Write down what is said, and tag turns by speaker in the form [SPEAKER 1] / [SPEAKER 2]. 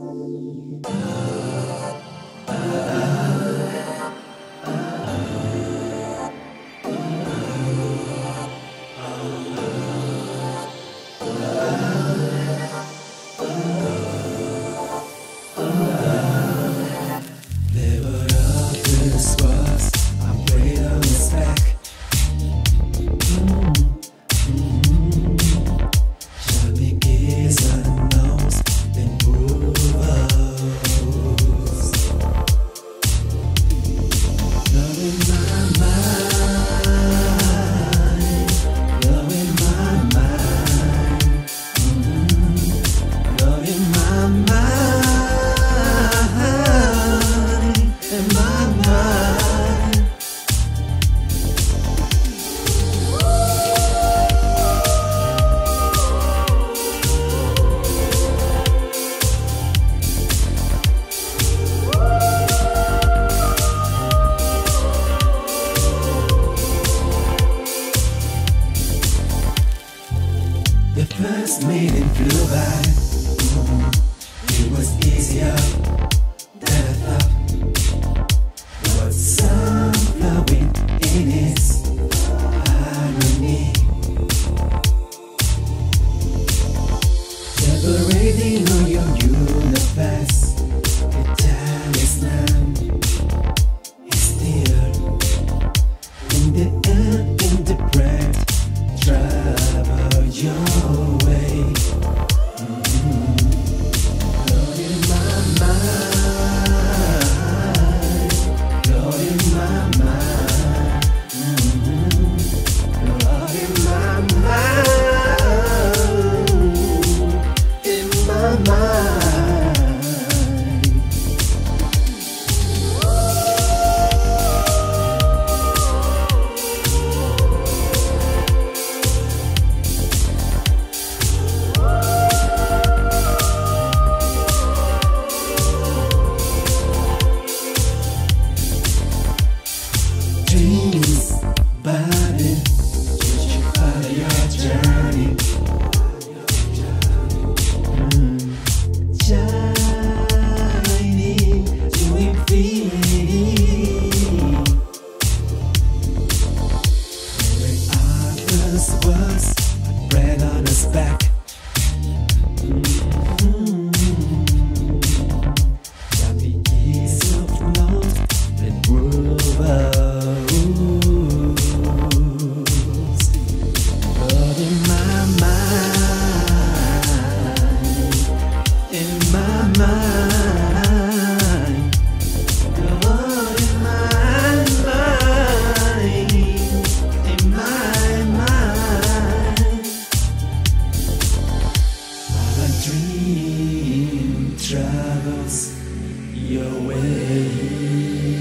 [SPEAKER 1] The first meeting flew by. It was easier than I thought. There was some flowing in its harmony, separating all your universe. The time is now, it's still in the air, in the breath. Travel your way. Lord in my mind, Lord in my mind, Lord in my mind, in my mind. Dreams, body, you should follow your journey. Shining to infinity. Every other's was a bread on his back. The ease of love that grew dream. Travels your way.